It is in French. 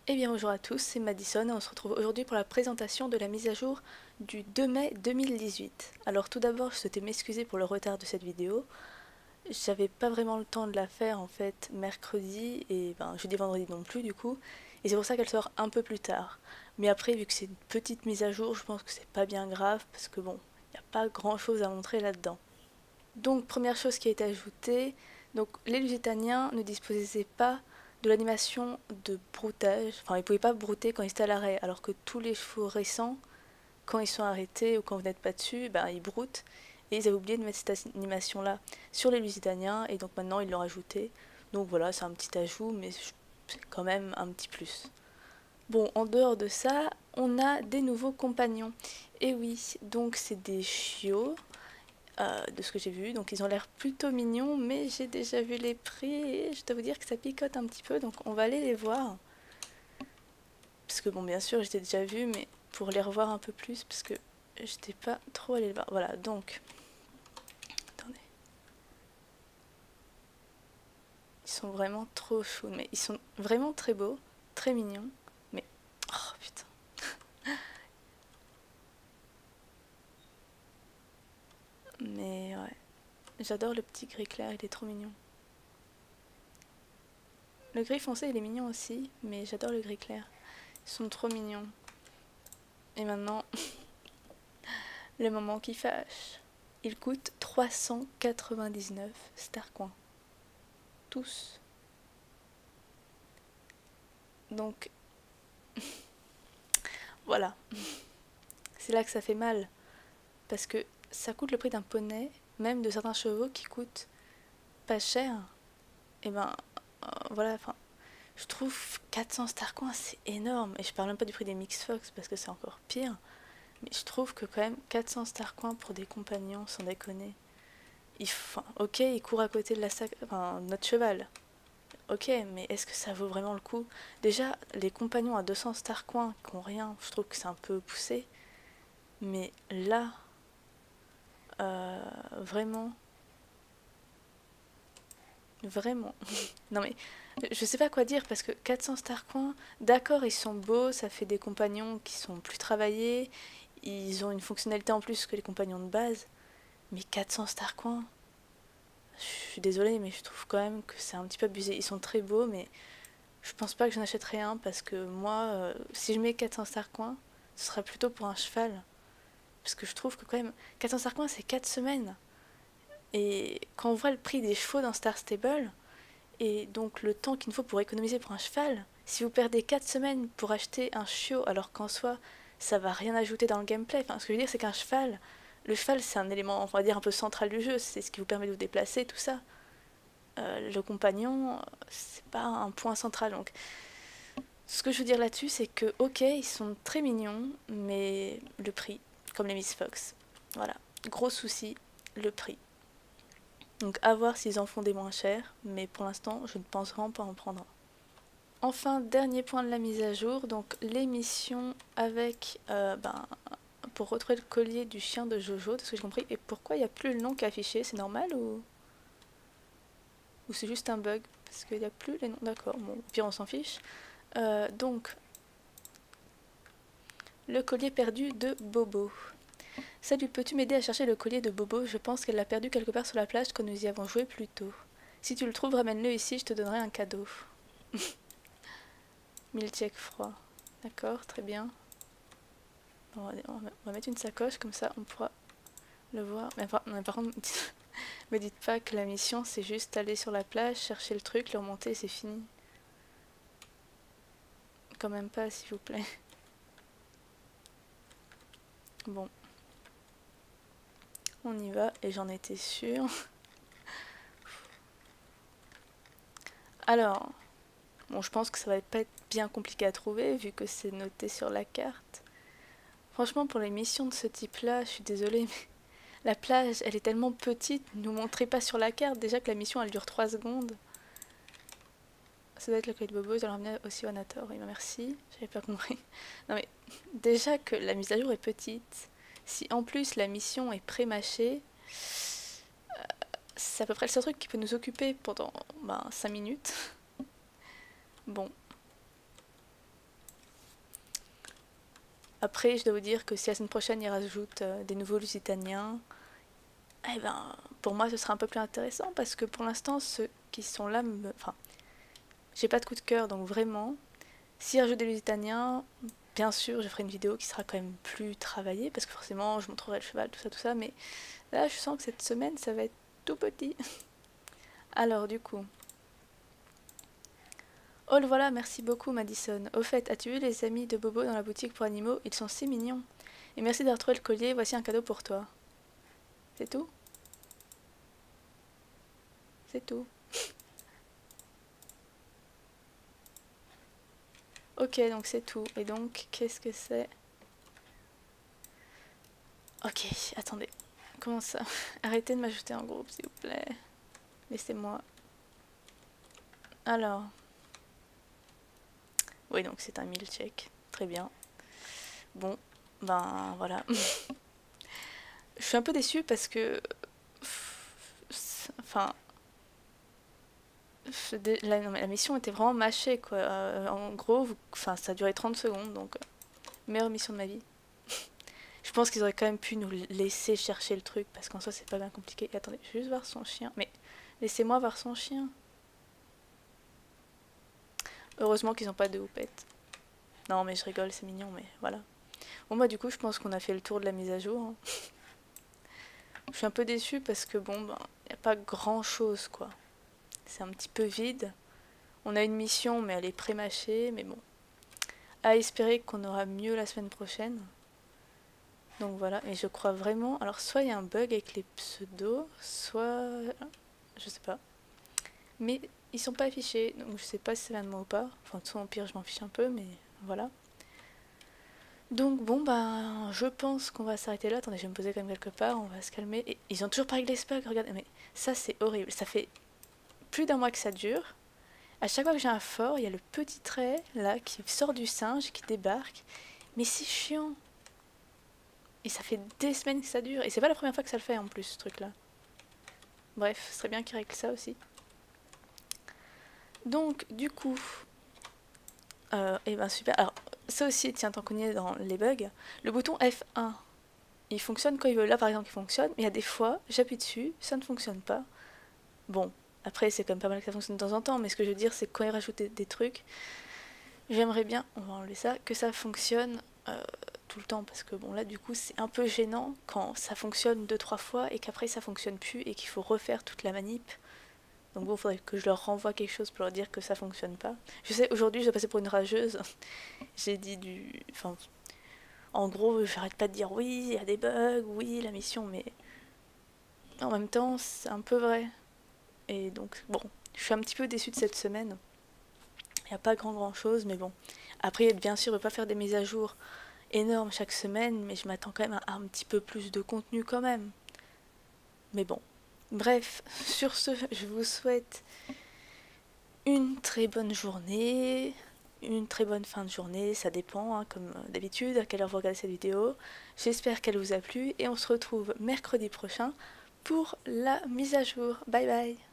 Eh bien bonjour à tous, c'est Madison et on se retrouve aujourd'hui pour la présentation de la mise à jour du 2 mai 2018. Alors tout d'abord, je souhaitais m'excuser pour le retard de cette vidéo. J'avais pas vraiment le temps de la faire en fait mercredi et jeudi vendredi non plus du coup. Et c'est pour ça qu'elle sort un peu plus tard. Mais après, vu que c'est une petite mise à jour, je pense que c'est pas bien grave parce que bon, il n'y a pas grand chose à montrer là-dedans. Donc première chose qui a été ajoutée, donc les Lusitaniens ne disposaient pas de l'animation de broutage, enfin ils ne pouvaient pas brouter quand ils étaient à l'arrêt, alors que tous les chevaux récents, quand ils sont arrêtés ou quand vous n'êtes pas dessus, ils broutent. Et ils avaient oublié de mettre cette animation là sur les Lusitaniens et donc maintenant ils l'ont rajouté. Donc voilà, c'est un petit ajout mais c'est quand même un petit plus. Bon, en dehors de ça, on a des nouveaux compagnons. Et oui, donc c'est des chiots de ce que j'ai vu. Donc ils ont l'air plutôt mignons, mais j'ai déjà vu les prix et je dois vous dire que ça picote un petit peu. Donc on va aller les voir. Parce que bon, bien sûr, j'étais déjà vu, mais pour les revoir un peu plus, parce que j'étais pas trop allée les voir. Voilà, donc... Attendez. Ils sont vraiment trop chauds, mais ils sont vraiment très beaux, très mignons. Mais... Oh putain. Mais ouais. J'adore le petit gris clair, il est trop mignon. Le gris foncé, il est mignon aussi, mais j'adore le gris clair. Ils sont trop mignons. Et maintenant, le moment qui fâche. Ils coûtent 399 Starcoin. Tous. Donc, voilà. C'est là que ça fait mal. Parce que ça coûte le prix d'un poney, même de certains chevaux qui coûtent pas cher. Et voilà, enfin, je trouve 400 Starcoin, c'est énorme. Et je parle même pas du prix des Mix Fox, parce que c'est encore pire. Mais je trouve que quand même 400 Starcoin pour des compagnons, sans déconner. Ok, il court à côté de notre cheval. Ok, mais est-ce que ça vaut vraiment le coup? Déjà, les compagnons à 200 Starcoin qui ont rien, je trouve que c'est un peu poussé. Mais là, vraiment, vraiment. Non mais, je sais pas quoi dire parce que 400 Starcoin, d'accord, ils sont beaux, ça fait des compagnons qui sont plus travaillés, ils ont une fonctionnalité en plus que les compagnons de base. Mais 400 Starcoin, je suis désolée, mais je trouve quand même que c'est un petit peu abusé. Ils sont très beaux, mais je pense pas que j'en achèterai un parce que moi, si je mets 400 Starcoin, ce sera plutôt pour un cheval. Parce que je trouve que quand même, 400 Starcoin, c'est 4 semaines. Et quand on voit le prix des chevaux dans Star Stable, et donc le temps qu'il nous faut pour économiser pour un cheval, si vous perdez 4 semaines pour acheter un chiot alors qu'en soi, ça va rien ajouter dans le gameplay. Enfin, ce que je veux dire, c'est qu'un cheval, le cheval, c'est un élément, on va dire, un peu central du jeu. C'est ce qui vous permet de vous déplacer, tout ça. Le compagnon, c'est pas un point central. Donc, ce que je veux dire là-dessus, c'est que, ok, ils sont très mignons, mais le prix, comme les Miss Fox. Voilà, gros souci, le prix. Donc à voir s'ils en font des moins chers, mais pour l'instant, je ne pense vraiment pas en prendre un. Enfin, dernier point de la mise à jour, donc les missions avec, pour retrouver le collier du chien de Jojo, de ce que j'ai compris. Et pourquoi il n'y a plus le nom qui est affiché? C'est normal ou c'est juste un bug? Parce qu'il n'y a plus les noms, d'accord, bon, au pire on s'en fiche. Donc, le collier perdu de Bobo. Salut, peux-tu m'aider à chercher le collier de Bobo? Je pense qu'elle l'a perdu quelque part sur la plage quand nous y avons joué plus tôt. Si tu le trouves, ramène-le ici, je te donnerai un cadeau. Milkshake froid. D'accord, très bien. Bon, on va mettre une sacoche, comme ça on pourra le voir. Mais par contre, me dites pas que la mission c'est juste aller sur la plage, chercher le truc, le remonter et c'est fini. Quand même pas, s'il vous plaît. Bon. On y va, et j'en étais sûre. Alors, bon, je pense que ça va pas être bien compliqué à trouver, vu que c'est noté sur la carte. Franchement, pour les missions de ce type-là, je suis désolée, mais la plage, elle est tellement petite, ne nous montrez pas sur la carte, déjà que la mission, elle dure 3 secondes. Ça doit être le collier de Bobo, ils doivent le ramener aussi au Nator. Oui, merci, j'avais pas compris. Non mais, déjà que la mise à jour est petite, si en plus la mission est pré-mâchée, c'est à peu près le seul truc qui peut nous occuper pendant 5 minutes. Bon. Après, je dois vous dire que si la semaine prochaine ils rajoutent des nouveaux Lusitaniens, eh ben, pour moi ce sera un peu plus intéressant parce que pour l'instant, ceux qui sont là, enfin, j'ai pas de coup de cœur donc vraiment, s'ils rajoutent des Lusitaniens, bien sûr, je ferai une vidéo qui sera quand même plus travaillée parce que forcément, je montrerai le cheval, tout ça, mais là, je sens que cette semaine, ça va être tout petit. Alors, du coup. Oh, le voilà, merci beaucoup, Madison. Au fait, as-tu vu les amis de Bobo dans la boutique pour animaux? Ils sont si mignons. Et merci d'avoir trouvé le collier, voici un cadeau pour toi. C'est tout? C'est tout. Ok, donc c'est tout. Et donc, qu'est-ce que c'est? Ok, attendez. Comment ça? Arrêtez de m'ajouter en groupe, s'il vous plaît. Laissez-moi. Alors. Oui, donc c'est un milkshake. Très bien. Bon, ben voilà. Je suis un peu déçue parce que... Enfin... La mission était vraiment mâchée, quoi. En gros, enfin, ça a duré 30 secondes, donc... meilleure mission de ma vie. Je pense qu'ils auraient quand même pu nous laisser chercher le truc, parce qu'en soi, c'est pas bien compliqué. Et attendez, je vais juste voir son chien. Mais laissez-moi voir son chien. Heureusement qu'ils n'ont pas de houppette. Non, mais je rigole, c'est mignon, mais voilà. Bon, bah du coup, je pense qu'on a fait le tour de la mise à jour. Hein. Je suis un peu déçue parce que, bon, ben, y a pas grand-chose, quoi. C'est un petit peu vide. On a une mission, mais elle est pré-mâchée, mais bon. À espérer qu'on aura mieux la semaine prochaine. Donc voilà, et je crois vraiment... Alors, soit il y a un bug avec les pseudos, soit... je sais pas. Mais ils sont pas affichés, donc je sais pas si ça vient de moi ou pas. Enfin, de toute façon, au pire, je m'en fiche un peu, mais voilà. Donc bon, bah, je pense qu'on va s'arrêter là. Attendez, je vais me poser quand même quelque part, on va se calmer. Et ils ont toujours pas réglé ce bug, regardez. Mais ça, c'est horrible. Ça fait plus d'un mois que ça dure. À chaque fois que j'ai un fort, il y a le petit trait, là, qui sort du singe, qui débarque. Mais c'est chiant. Et ça fait des semaines que ça dure. Et c'est pas la première fois que ça le fait, en plus, ce truc-là. Bref, ce serait bien qu'ils règlent ça aussi. Donc, du coup... et ben super. Alors, ça aussi, tiens, tant qu'on y est dans les bugs, le bouton F1, il fonctionne quand il veut. Là, par exemple, il fonctionne, mais il y a des fois, j'appuie dessus, ça ne fonctionne pas. Bon, après, c'est quand même pas mal que ça fonctionne de temps en temps, mais ce que je veux dire, c'est que quand il rajoute des trucs, j'aimerais bien, on va enlever ça, que ça fonctionne tout le temps, parce que bon, là, du coup, c'est un peu gênant quand ça fonctionne 2-3 fois et qu'après, ça fonctionne plus et qu'il faut refaire toute la manip. Donc bon, il faudrait que je leur renvoie quelque chose pour leur dire que ça fonctionne pas. Je sais, aujourd'hui, je dois passer pour une rageuse. J'ai dit du... Enfin, en gros, j'arrête pas de dire oui, il y a des bugs, oui, la mission, mais en même temps, c'est un peu vrai. Et donc, bon, je suis un petit peu déçue de cette semaine. Il n'y a pas grand chose, mais bon. Après, bien sûr, je ne veux pas faire des mises à jour énormes chaque semaine, mais je m'attends quand même à un petit peu plus de contenu quand même. Mais bon. Bref, sur ce, je vous souhaite une très bonne journée, une très bonne fin de journée, ça dépend, hein, comme d'habitude, à quelle heure vous regardez cette vidéo. J'espère qu'elle vous a plu et on se retrouve mercredi prochain pour la mise à jour. Bye bye!